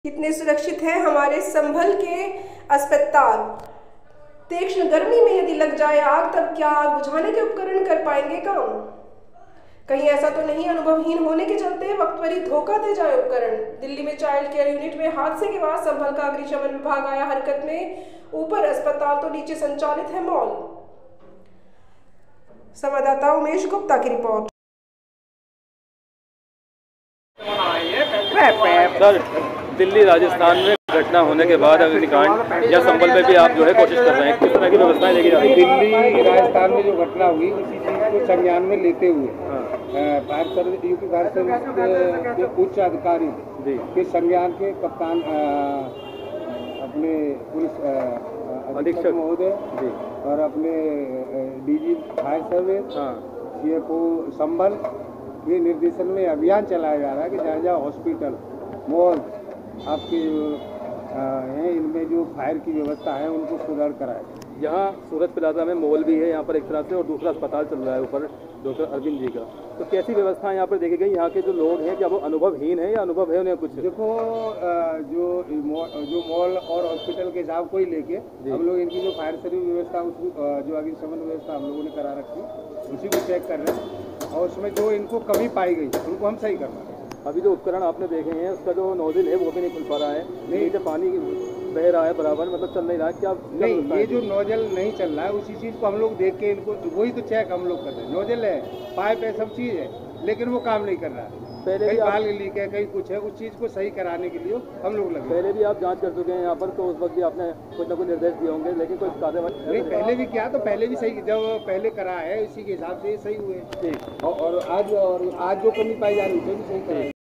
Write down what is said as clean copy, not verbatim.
कितने सुरक्षित हैं हमारे संभल के अस्पताल। तीक्ष्ण गर्मी में यदि लग जाए आग, तब क्या आग बुझाने के उपकरण कर पाएंगे काम? कहीं ऐसा तो नहीं अनुभवहीन होने के चलते वक्त पर ही धोखा दे जाए उपकरण। दिल्ली में चाइल्ड केयर यूनिट में हादसे के बाद संभल का अग्निशमन विभाग आया हरकत में। ऊपर अस्पताल तो नीचे संचालित है मॉल। संवाददाता उमेश गुप्ता की रिपोर्ट। सर, दिल्ली राजस्थान में घटना होने के बाद अग्निकांड या संभल में भी आप जो है कोशिश कर रहे हैं, किस तरह की व्यवस्थाएं लेके जा रही हैं? दिल्ली राजस्थान में जो घटना हुई उसी चीज को संज्ञान में लेते हुए fire service UP fire service के उच्च अधिकारी के संज्ञान के कप्तान अपने पुलिस अधीक्षक महोदय और अपने DG fire service CFO Sambhal के निर्देशन में अभियान चलाया जा रहा है कि जहाँ जहाँ हॉस्पिटल मॉल आपके हैं इनमें जो फायर की व्यवस्था है उनको सुदृढ़ कराए। यहाँ सूरत प्लाजा में मॉल भी है यहाँ पर एक तरह से, और दूसरा अस्पताल चल रहा है ऊपर डॉक्टर अरविंद जी का। तो कैसी व्यवस्था यहाँ पर देखी गई? यहाँ के जो लोग हैं क्या वो अनुभवहीन है या अनुभव है उन्हें कुछ? देखो, जो मॉल और हॉस्पिटल के हिसाब को ही लेके हम लोग इनकी जो फायर सर्विस व्यवस्था जो अग्निशमन व्यवस्था हम लोगों ने करा रखी उसी को चेक कर रहे हैं और उसमें जो इनको कमी पाई गई उनको हम सही कर रहे हैं। अभी जो उपकरण आपने देखे हैं उसका जो नोजल है वो भी नहीं खुल पा रहा है, नहीं तो पानी बह रहा है बराबर, मतलब चल नहीं रहा है क्या? नहीं, ये जो नोजल नहीं चल रहा है उसी चीज़ को हम लोग देख के इनको वही तो चेक हम लोग कर रहे हैं। नोजल है, पाइप है, सब चीज़ है, लेकिन वो काम नहीं कर रहा है। पहले कहीं बाल लीक है, कहीं कुछ है, उस चीज़ को सही कराने के लिए हम लोग लगे। पहले भी आप जांच कर चुके हैं यहाँ पर, तो उस वक्त भी आपने कुछ ना कुछ निर्देश दिए होंगे, लेकिन कोई कार्रवाई नहीं? पहले भी किया, तो पहले भी सही, जब पहले करा है इसी के हिसाब से सही हुए। और आज जो कमी पाई जा रही है उसे भी सही करें।